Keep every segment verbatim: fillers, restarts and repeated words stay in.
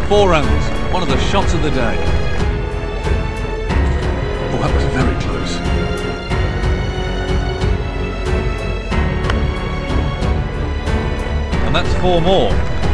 Four runs, one of the shots of the day. Oh, that was very close. And that's four more.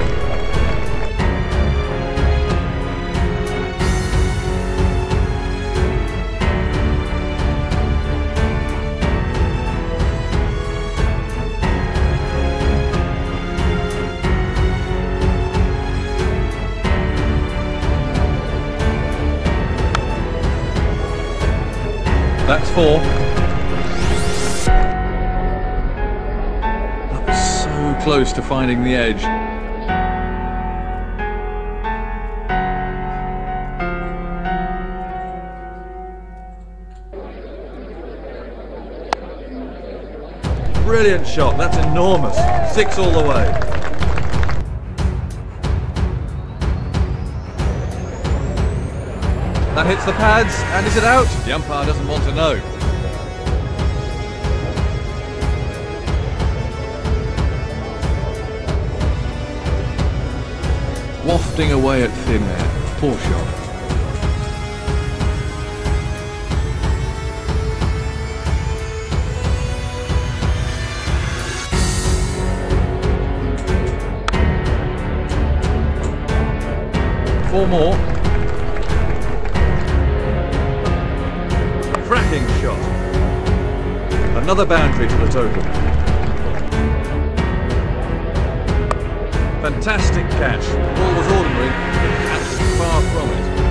That's four. That was so close to finding the edge. Brilliant shot, that's enormous. Six all the way. That hits the pads, and is it out? The umpire doesn't want to know. Wafting away at thin air. Poor shot. Four more. Cracking shot. Another boundary to the total. Fantastic catch. The ball was ordinary, but the catch was far from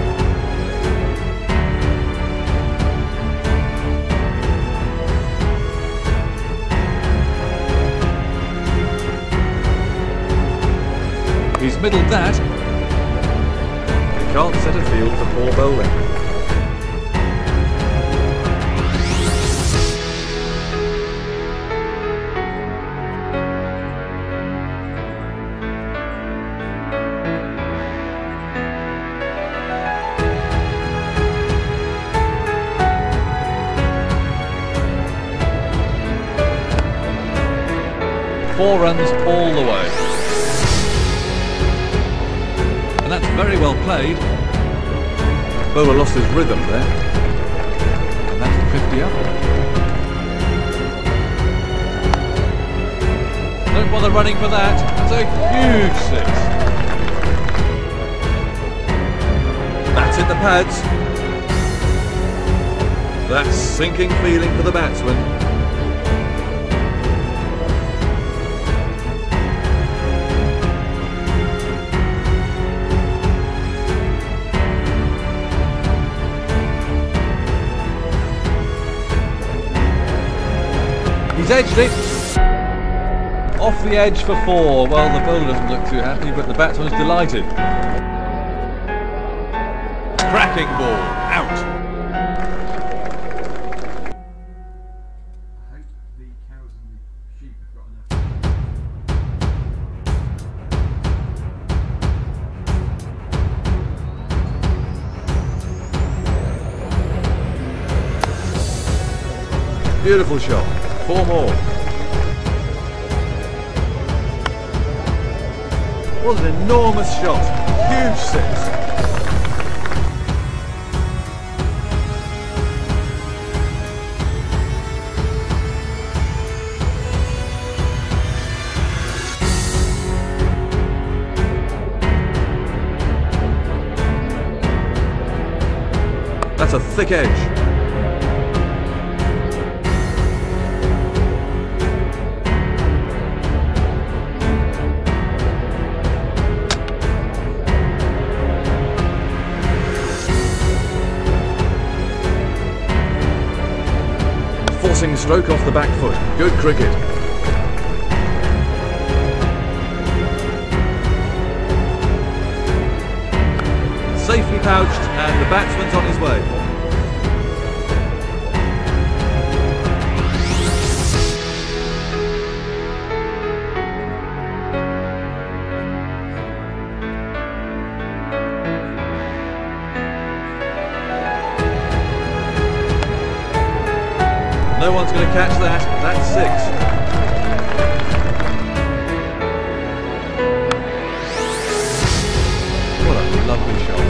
it. He's middled that. He can't set a field for poor bowling. Four runs all the way. And that's very well played. Bowler lost his rhythm there. And that's fifty up. Don't bother running for that. That's a huge six. That's hit the pads. That's sinking feeling for the batsman. He's edged it. Off the edge for four. Well, the bowler doesn't look too happy, but the batsman's delighted. Cracking ball. Out. Beautiful shot. Four more. What an enormous shot. Huge six. That's a thick edge. Forcing stroke off the back foot. Good cricket. Safely pouched, and the batsman's on his way. No one's going to catch that. That's six. What a Lovely shot.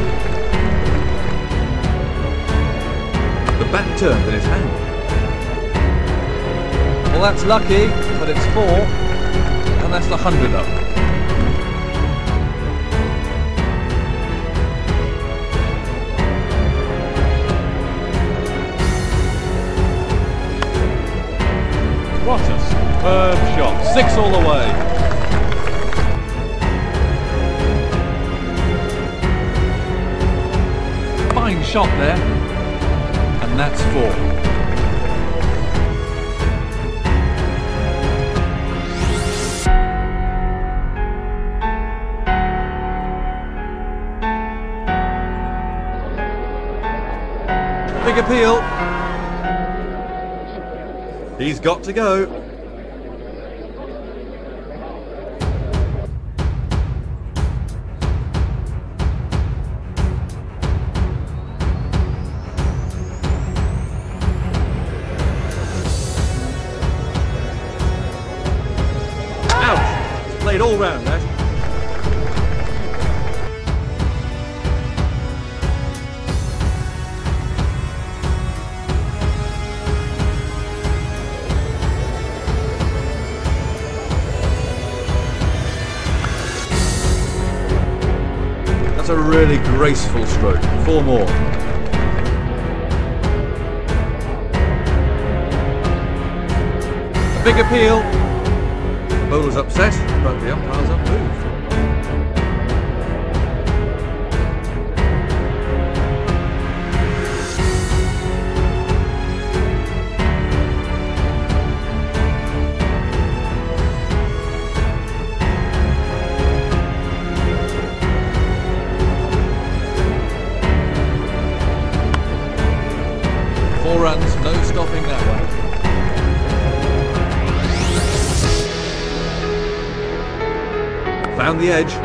The bat turned in his hand. Well, that's lucky, but it's four, and that's the hundred up. What a superb shot. Six all the way. Fine shot there. And that's four. Big appeal. He's got to go. Ouch! It's played all round that. That's a really graceful stroke. Four more. A big appeal. The bowler's upset, but the umpire's unmoved. Four runs, no stopping that one. Found the edge.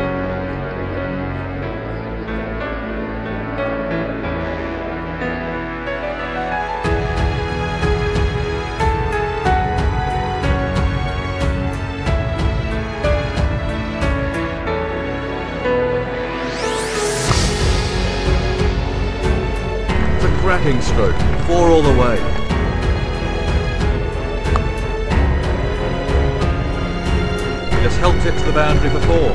It's a cracking stroke. Four all the way. He just helped it to the boundary for four.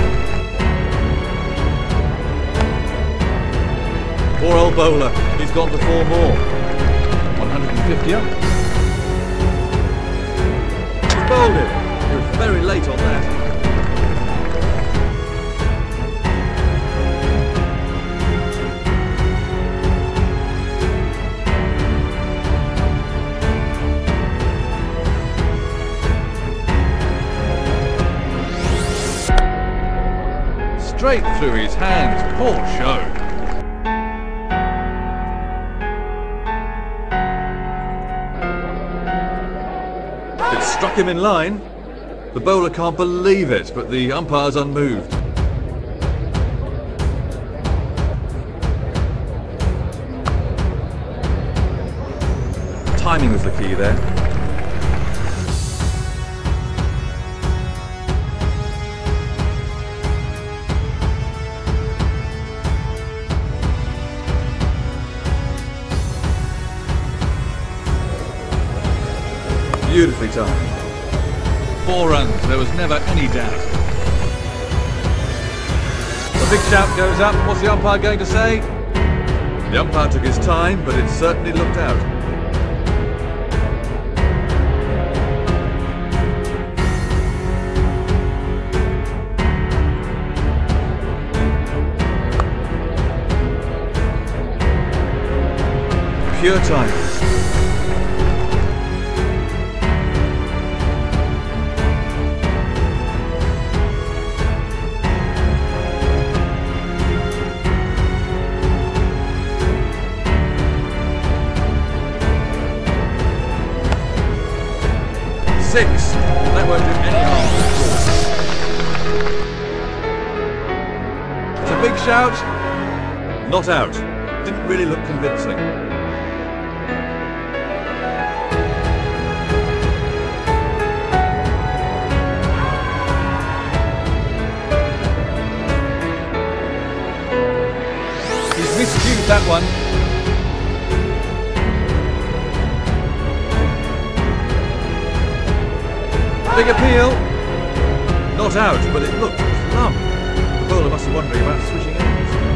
Poor old bowler, he's gone to four more. one hundred fifty up. He's bowled it. He was very late on that. Straight through his hands, poor show. It struck him in line. The bowler can't believe it, but the umpire's unmoved. Timing was the key there. Beautifully timed. Four runs, there was never any doubt. The big shout goes up. What's the umpire going to say? The umpire took his time, but it certainly looked out. Pure timing. Six. That won't do any harm. It's a big shout. Not out. Didn't really look convincing. missed that one. Big appeal. Not out, but it looked plumb. The bowler must be wondering about switching ends.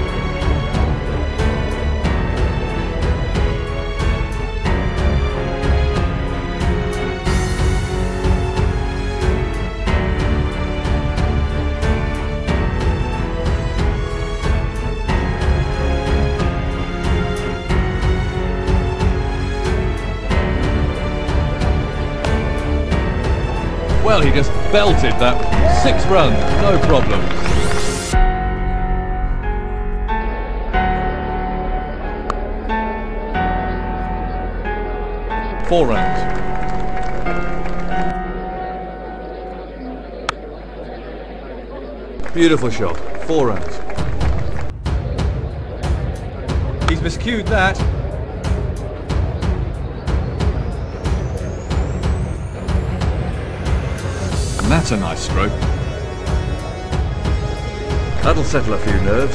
Well, he just belted that. Six runs, no problem. Four runs. Beautiful shot. Four runs. He's miscued that. And that's a nice stroke. That'll settle a few nerves.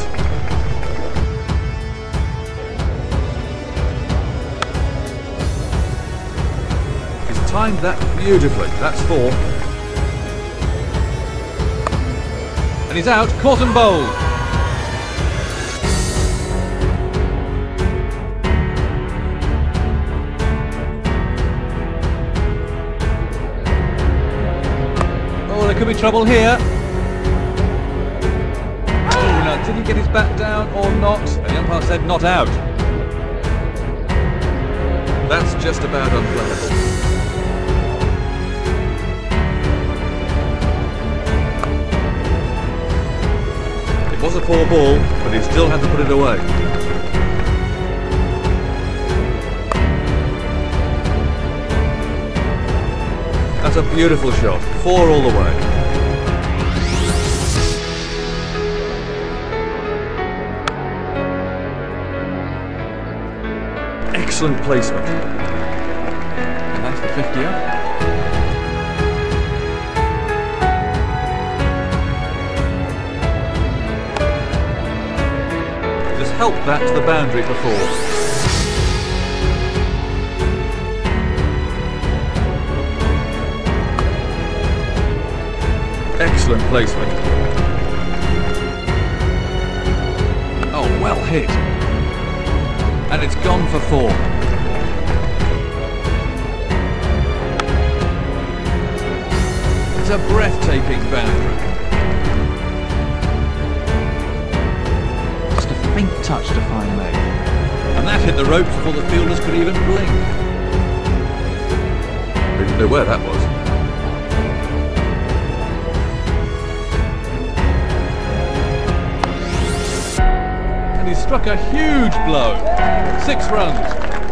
He's timed that beautifully. That's four. And he's out, caught and bowled. Oh, there could be trouble here. Oh, now did he get his bat down or not? And the umpire said not out. That's just about unplayable. It was a poor ball, but he still had to put it away. That's a beautiful shot. Four all the way. Excellent placement. And that's the fifty up. Just helped that to the boundary for four. Excellent placement. Oh, well hit. And it's gone for four. It's a breathtaking boundary. Just a faint touch to find leg. And that hit the ropes before the fielders could even blink. Didn't know where that was. He struck a huge blow. Six runs.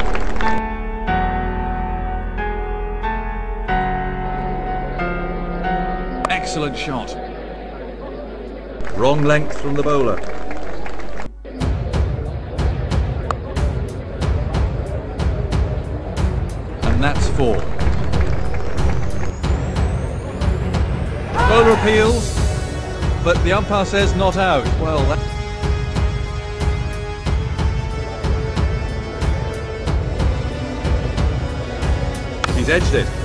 Excellent shot. Wrong length from the bowler. And that's four. Bowler appeals, but the umpire says not out. Well, that he's edged it.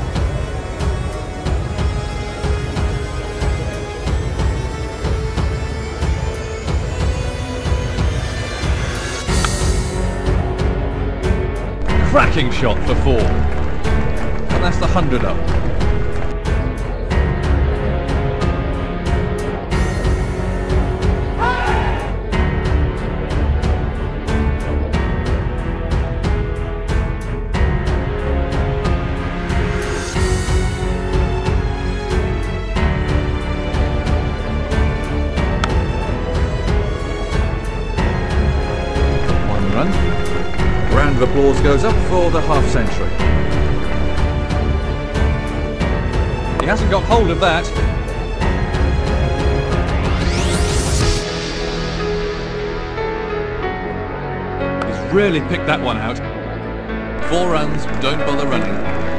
Cracking shot for four. And that's the hundred up. Round of applause goes up for the half century. He hasn't got hold of that. He's really picked that one out. Four runs, don't bother running.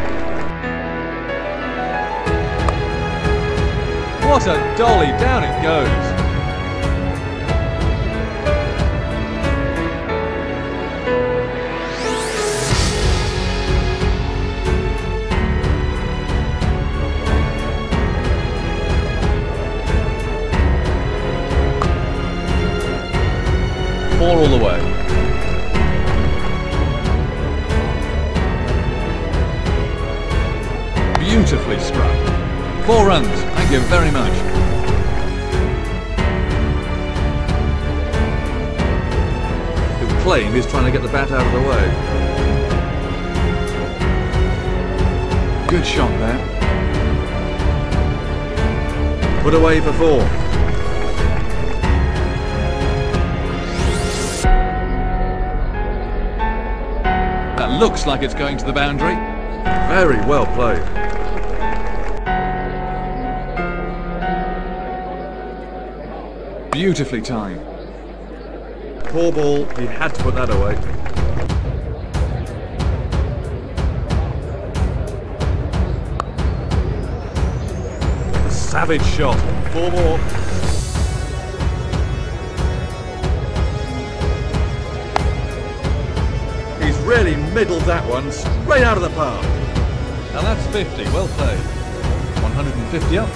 What a dolly, down it goes. Beautifully struck. Four runs. Thank you very much. He'll claim he's trying to get the bat out of the way. Good shot there. Put away for four. That looks like it's going to the boundary. Very well played. Beautifully timed. Poor ball, he had to put that away. A savage shot. Four more. He's really middled that one straight out of the park. Now that's fifty. Well played. one hundred fifty up.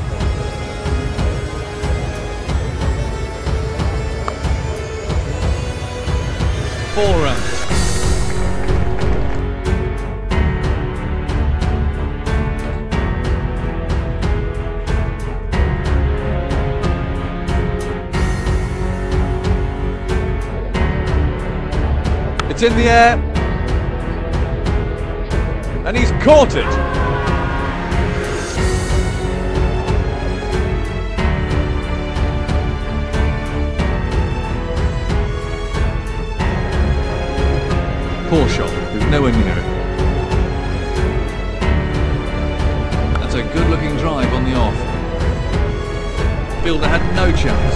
Four runs. It's in the air. And he's caught it. Poor shot, there's nowhere near it. That's a good looking drive on the off. Fielder had no chance.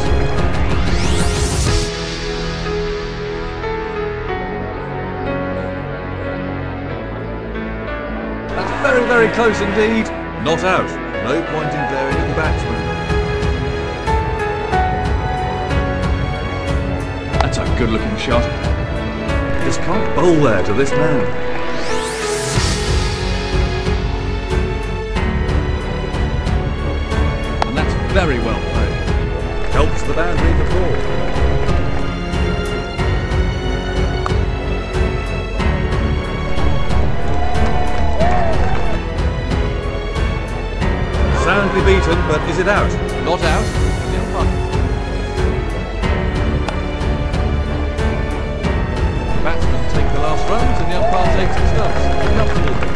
That's very, very close indeed. Not out. No point in glaring at the batsman. That's a good looking shot. Just can't bowl there to this man. And that's very well played. Helps the boundary for four. Soundly beaten, but is it out? Not out. The umpire. Batsmen take the last runs and the umpire takes the stumps. Comfortable.